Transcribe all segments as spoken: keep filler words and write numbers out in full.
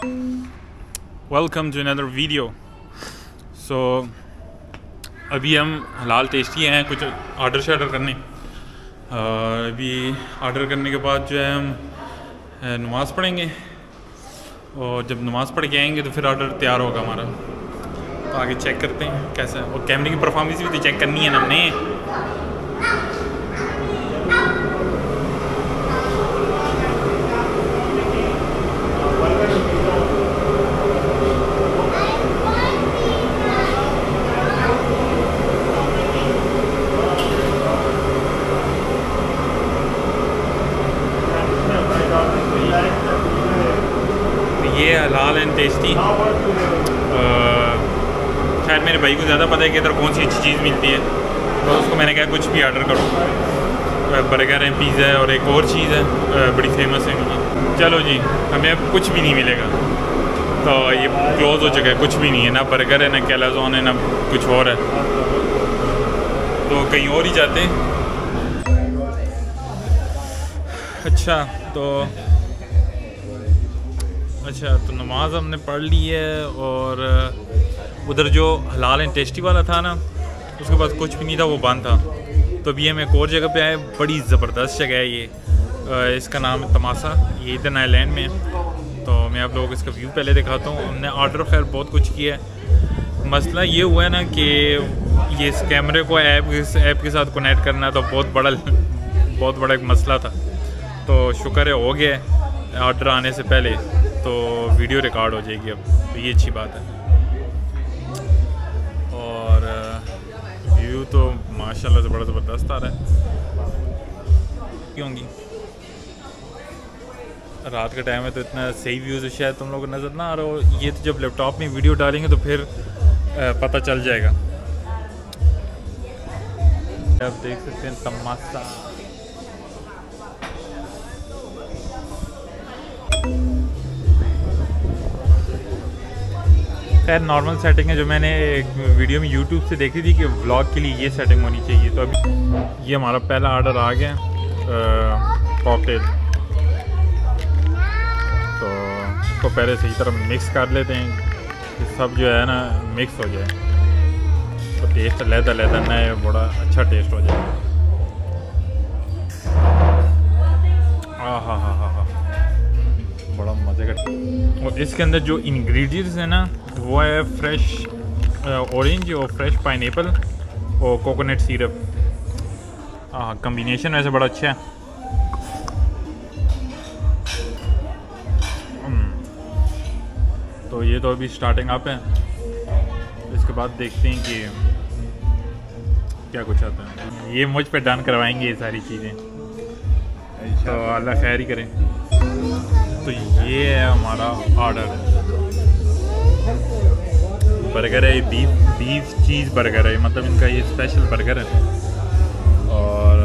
Welcome to another video. So अभी हम हलाल टेस्टी हैं कुछ ऑर्डर शार्डर करने। uh, अभी ऑर्डर करने के बाद जो है हम नमाज़ पढ़ेंगे और जब नमाज़ पढ़ के आएंगे तो फिर ऑर्डर तैयार होगा हमारा। तो आगे चेक करते हैं कैसा है। और कैमरे की परफॉर्मेंस भी तो चेक करनी है ना हमने। ये हलाल एंड टेस्टी। शायद मेरे भाई को ज़्यादा पता है कि इधर कौन सी अच्छी चीज़ मिलती है, तो उसको मैंने कहा कुछ भी ऑर्डर करो। बर्गर है, पिज़्ज़ा है और एक और चीज़ है बड़ी फेमस है इनकी। चलो जी, हमें अब कुछ भी नहीं मिलेगा। तो ये क्लोज़ हो चुका है, कुछ भी नहीं है, ना बर्गर है, ना कैलाज़ोन है, ना कुछ और है। तो कहीं और ही जाते हैं। अच्छा तो अच्छा तो नमाज़ हमने पढ़ ली है और उधर जो हलाल एंड टेस्टी वाला था ना, उसके पास कुछ भी नहीं था, वो बंद था। तो अभी हम एक और जगह पे आए, बड़ी ज़बरदस्त जगह है ये। इसका नाम है तमाशा, ये ईडन आइलैंड में है। तो मैं आप लोगों को इसका व्यू पहले दिखाता हूँ। हमने ऑर्डर खैर बहुत कुछ किया है। मसला ये हुआ है ना कि ये इस कैमरे को ऐप इस ऐप के साथ कनेक्ट करना तो बहुत बड़ा बहुत बड़ा एक मसला था। तो शुक्र है हो गया ऑर्डर आने से पहले, तो वीडियो रिकॉर्ड हो जाएगी अब, तो ये अच्छी बात है। और व्यू तो माशाल्लाह से बड़ा ज़बरदस्त आ रहा है। क्योंकि रात का टाइम है तो इतना सही व्यूज़ शायद तुम लोग को नज़र ना आ रहा हो। ये तो जब लैपटॉप में वीडियो डालेंगे तो फिर पता चल जाएगा। आप देख सकते हैं तमाशा। खैर नॉर्मल सेटिंग है, जो मैंने एक वीडियो में यूट्यूब से देखी थी कि व्लॉग के लिए ये सेटिंग होनी चाहिए। तो अभी ये हमारा पहला ऑर्डर आ गया कॉकटेल। तो इसको पहले सही तरह मिक्स कर लेते हैं कि सब जो है ना मिक्स हो जाए, तो टेस्ट लहदा लहदा ना बड़ा अच्छा टेस्ट हो जाए। आ हा हा हा हा बड़ा मज़े का। और इसके अंदर जो इंग्रेडिएंट्स हैं ना, वो है फ्रेश ऑरेंज और फ्रेश पाइनएप्पल और कोकोनट सिरप। हाँ, कम्बिनेशन वैसे बड़ा अच्छा है। तो ये तो अभी स्टार्टिंग अप है, इसके बाद देखते हैं कि क्या कुछ आता है। ये मुझ पे डन करवाएंगे ये सारी चीज़ें, तो अल्लाह खैर ही करें। तो ये है हमारा ऑर्डर, बर्गर है, बीफ बीफ चीज़ बर्गर है, मतलब इनका ये स्पेशल बर्गर है। और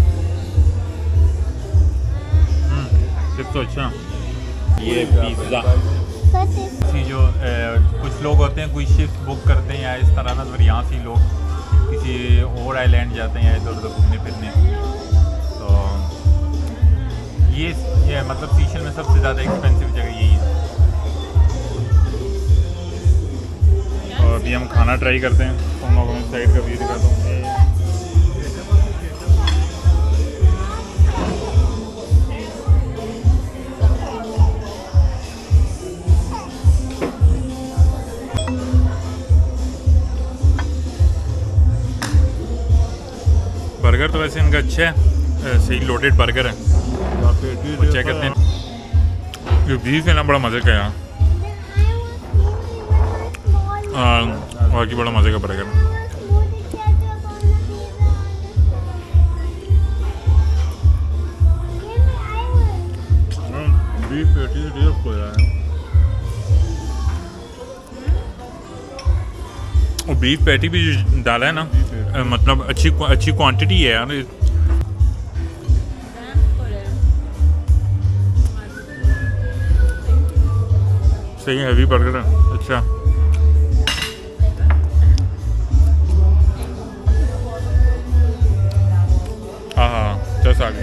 सिर्फ तो अच्छा ये पिज़्ज़ा। जो ए, कुछ लोग होते हैं, कोई शिफ्ट बुक करते हैं या इस तरह ना, फिर यहाँ से लोग किसी और आइलैंड जाते हैं या इधर उधर घूमने फिरने। तो ये, ये मतलब सीशल में सबसे ज़्यादा एक्सपेंसिव जगह यही है। और अभी हम खाना ट्राई करते हैं। तुम लोगों में साइड का व्यू दिखाता हूँ। बर्गर तो वैसे इनका अच्छा है, सही लोडेड बर्गर है। और चेक करते हैं, ये बीफ है ना बड़ा मज़े का यहाँ, और की बड़ा मज़े का बर्गर। बीफ पेटी हो रहा है, और बीफ पैटी भी जो डाला है ना, मतलब अच्छी अच्छी क्वांटिटी है यार। सही हैवी बर्गर है, अच्छा। हाँ हाँ चस आ गई।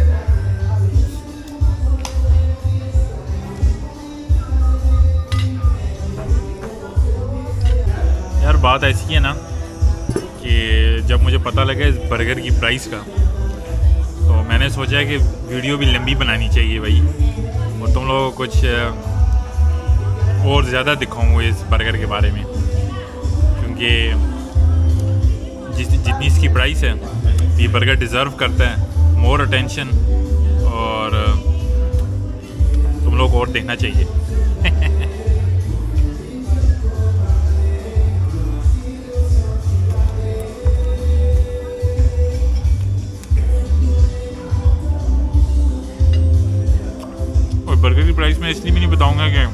बात ऐसी है ना कि जब मुझे पता लगा इस बर्गर की प्राइस का, तो मैंने सोचा कि वीडियो भी लंबी बनानी चाहिए भाई, और तुम लोगों को कुछ और ज़्यादा दिखाऊँ इस बर्गर के बारे में, क्योंकि जिस जितनी इसकी प्राइस है ये बर्गर डिज़र्व करता है मोर अटेंशन, और तुम लोग को और देखना चाहिए। और बर्गर की प्राइस मैं इसलिए भी नहीं बताऊंगा कि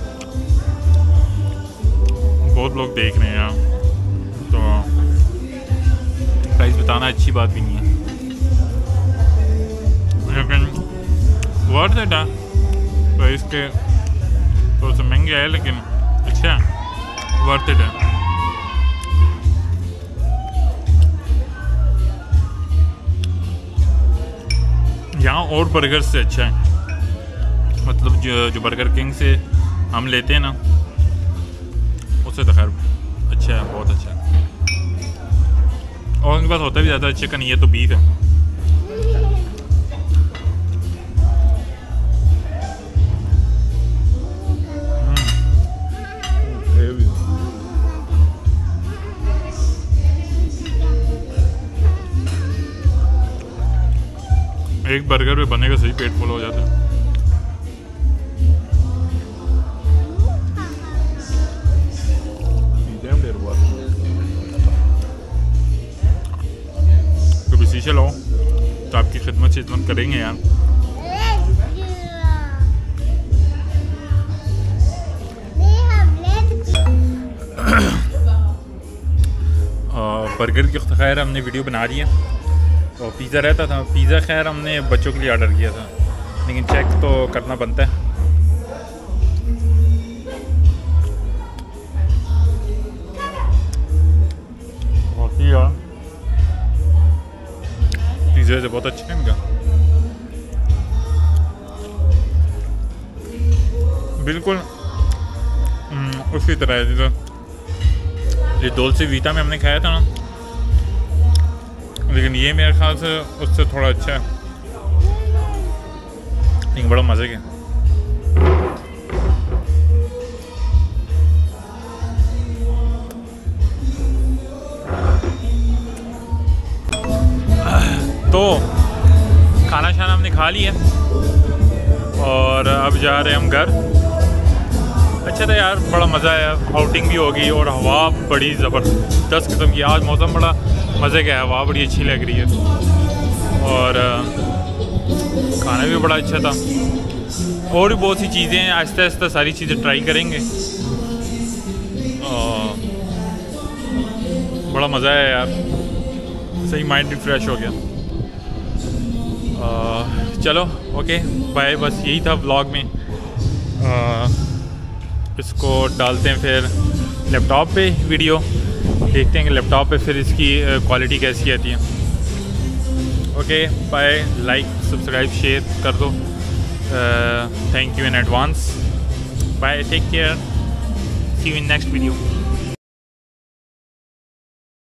बहुत लोग देख रहे हैं, तो प्राइस बताना अच्छी बात भी नहीं है, लेकिन वर्थ इट है। प्राइस के थोड़ा सा महंगे है लेकिन अच्छा है, वर्थ इट है। यहाँ और बर्गर से अच्छा है, मतलब जो जो बर्गर किंग से हम लेते हैं ना, उससे तो खैर अच्छा है, बहुत अच्छा है। और उनके पास होता भी ज़्यादा चिकन, ये तो बीफ है। एक बर्गर पे बनेगा सही, पेट फुल हो जाता है। कभी शीशे लाओ तो आपकी खिदमत से खिदमत करेंगे यार। बर्गर की खैर हमने वीडियो बना दी है, और पिज़्ज़ा रहता था। पिज़्ज़ा खैर हमने बच्चों के लिए ऑर्डर किया था, लेकिन चेक तो करना बनता है। यार पिज़्ज़ा से बहुत अच्छा है इनका, बिल्कुल उसी तरह है जैसे ये डोल्चे वीटा में हमने खाया था ना, लेकिन ये मेरे ख्याल से उससे थोड़ा अच्छा है, लेकिन बड़ा मज़े का। तो खाना शाना हमने खा लिया और अब जा रहे हैं हम घर। अच्छा था यार, बड़ा मज़ा आया, आउटिंग भी होगी और हवा बड़ी ज़बरदस्त किस्म की। आज मौसम बड़ा मज़े का है, हवा बड़ी अच्छी लग रही है और खाना भी बड़ा अच्छा था। और भी बहुत सी चीज़ें हैं, आहिस्ता आहिस्ता सारी चीज़ें ट्राई करेंगे। और बड़ा मज़ा आया यार, सही माइंड भी फ्रेश हो गया। आ, चलो ओके बाय, बस यही था व्लॉग में। आ, इसको डालते हैं फिर लैपटॉप पे वीडियो, देखते हैं कि लैपटॉप पे फिर इसकी क्वालिटी कैसी आती है। Okay bye, like subscribe share कर दो। Thank you in advance, bye, take care, see you in next video.